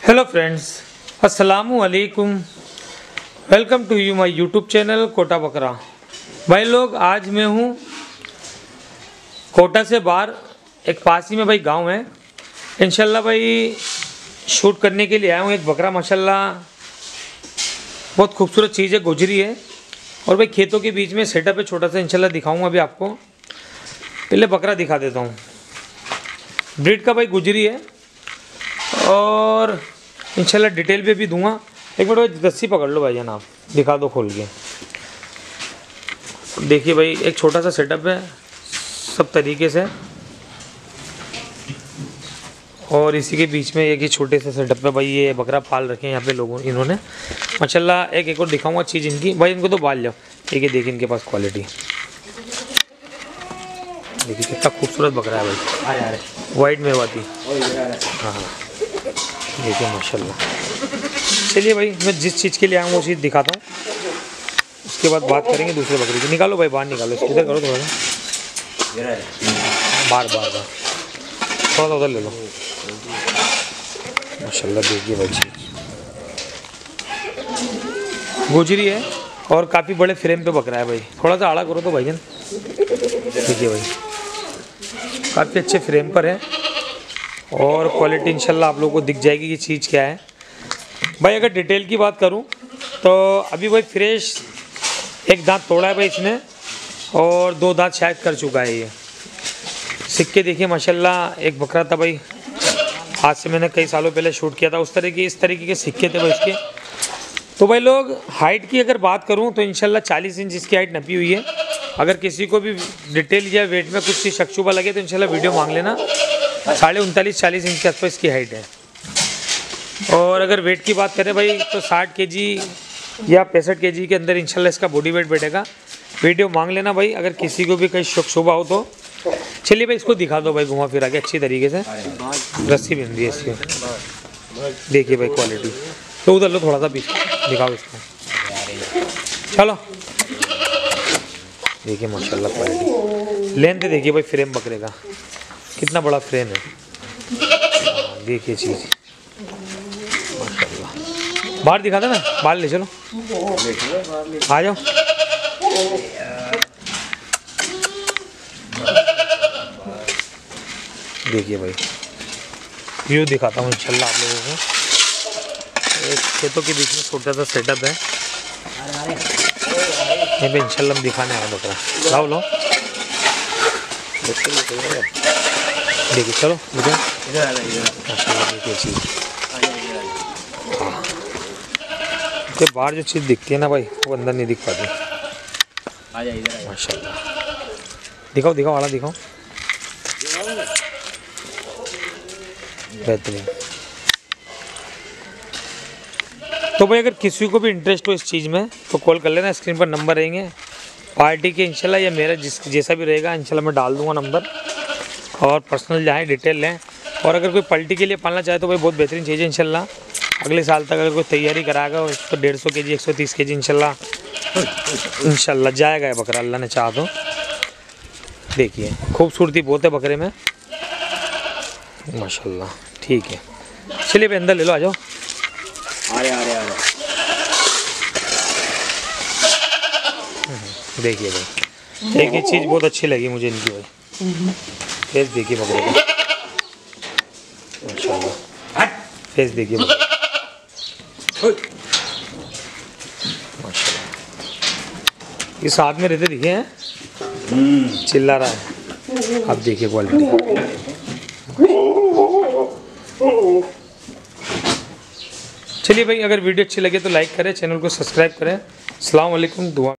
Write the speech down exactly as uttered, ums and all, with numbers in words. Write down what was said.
Hello friends, अस्सलामु अलैकुम। Welcome to you my YouTube channel Kota Bakra. भाई लोग, आज मैं हूँ कोटा से बाहर, एक पास ही में भाई गांव है। इंशाल्लाह भाई शूट करने के लिए आया हूँ। एक बकरा माशाल्लाह बहुत खूबसूरत चीज़ है, गुजरी है। और भाई खेतों के बीच में सेटअप है छोटा सा, इंशाल्लाह दिखाऊंगा अभी आपको। पहले बकरा दिखा देता हूँ। ब्रीड का भाई गुजरी है और इंशाल्लाह डिटेल पे भी दूंगा। एक मिनट भाई रस्सी पकड़ लो भाई जान, आप दिखा दो खोल के। देखिए भाई, एक छोटा सा सेटअप है सब तरीके से, और इसी के बीच में एक ही छोटे से सेटअप पे भाई ये बकरा पाल रखे हैं यहाँ पे लोगों इन्होंने माशाल्लाह। एक एक और दिखाऊंगा चीज़ इनकी। भाई इनको तो बाल जाओ, ठीक है। देखिए इनके पास क्वालिटी, देखिए कितना खूबसूरत बकरा है भाई, वाइट मेवाती। हाँ हाँ, देखिए माशाल्लाह। चलिए भाई, मैं जिस चीज़ के लिए आया हूँ वो चीज़ दिखाता हूँ, उसके बाद बात करेंगे दूसरे बकरे की। निकालो भाई बाहर, निकालो इसको, इधर करो थोड़ा सा, बार बार बार थोड़ा सा उधर ले लो। माशाल्लाह देखिए भाई, चीज़ गुजरी है और काफ़ी बड़े फ्रेम पे बकरा है भाई। थोड़ा सा आड़ा करो तो भाईजान। देखिए भाई, काफ़ी अच्छे फ्रेम पर है और क्वालिटी इंशाल्लाह आप लोगों को दिख जाएगी कि चीज़ क्या है भाई। अगर डिटेल की बात करूं तो अभी भाई फ्रेश एक दांत तोड़ा है भाई इसने, और दो दांत शायद कर चुका है ये। सिक्के देखिए माशाल्लाह। एक बकरा था भाई, आज से मैंने कई सालों पहले शूट किया था, उस तरह की इस तरीके के सिक्के थे भाई इसके। तो भाई लोग, हाइट की अगर बात करूँ तो इंशाल्लाह चालीस इंच इसकी हाइट नपी हुई है। अगर किसी को भी डिटेल या वेट में कुछ शक-शुबा लगे तो इंशाल्लाह वीडियो मांग लेना। साढ़े उनतालीस चालीस इंच के आसपास इसकी हाइट है। और अगर वेट की बात करें भाई तो साठ के जी या पैंसठ के जी के अंदर इंशाल्लाह इसका बॉडी वेट बैठेगा। वीडियो मांग लेना भाई अगर किसी को भी कहीं शक-शुबा हो तो। चलिए भाई इसको दिखा दो भाई घुमा फिरा के अच्छी तरीके से। रस्सी बन रही है इसकी, देखिए भाई क्वालिटी। तो उधर लो थोड़ा सा पीछे, दिखाओ इसको। चलो देखिए माशाल्लाह क्वालिटी। लेंथ देखिए भाई फ्रेम बकरे का, कितना बड़ा फ्रेम है। देखिए चीज़ माशाल्लाह। बाहर दिखा देना, बाहर ले चलो, आ जाओ। देखिए भाई व्यू दिखाता हूँ इंशाल्लाह आप लोगों को। एक खेतों के बीच में छोटा सा सेटअप है, ये भी इंशाल्लाह हम दिखाने आए बकरा। लाओ लो, देखिए चलो मुझे माशाल्लाह। देखिए चीज़, हाँ तो बाहर जो चीज़ दिखती है ना भाई वो अंदर नहीं दिख पाती माशाल्लाह। दिखाओ दिखाओ वाला दिखाओ, बेहतरीन। तो भाई अगर किसी को भी इंटरेस्ट हो इस चीज़ में तो कॉल कर लेना, स्क्रीन पर नंबर रहेंगे पार्टी के इंशाल्लाह, या मेरा जिस जैसा भी रहेगा इंशाल्लाह मैं डाल दूंगा नंबर। और पर्सनल जाएँ, डिटेल लें। और अगर कोई पल्टी के लिए पालना चाहे तो भाई बहुत बेहतरीन चीज़ है इंशाल्लाह। अगले साल तक अगर कोई तैयारी कराएगा उसको डेढ़ सौ के जी एक सौ तीस के जी इंशाल्लाह इंशाल्लाह जाएगा है बकरा, अल्लाह ने चाहा तो। देखिए खूबसूरती बहुत है बकरे में माशाल्लाह। ठीक है, चलिए भाई अंदर ले लो, आ जाओ। आ रहे आ रहे आ रहे। देखिए भाई एक ही चीज़ बहुत अच्छी लगी मुझे इनकी भाई, फेस देखिए बकरे का माशाल्लाह। फेस देखिए माशाल्लाह। ये साथ में रहते दिखे हैं, चिल्ला रहा है। अब देखिए क्वालिटी। चलिए भाई, अगर वीडियो अच्छी लगे तो लाइक करें, चैनल को सब्सक्राइब करें। अस्सलाम वालेकुम, दुआ।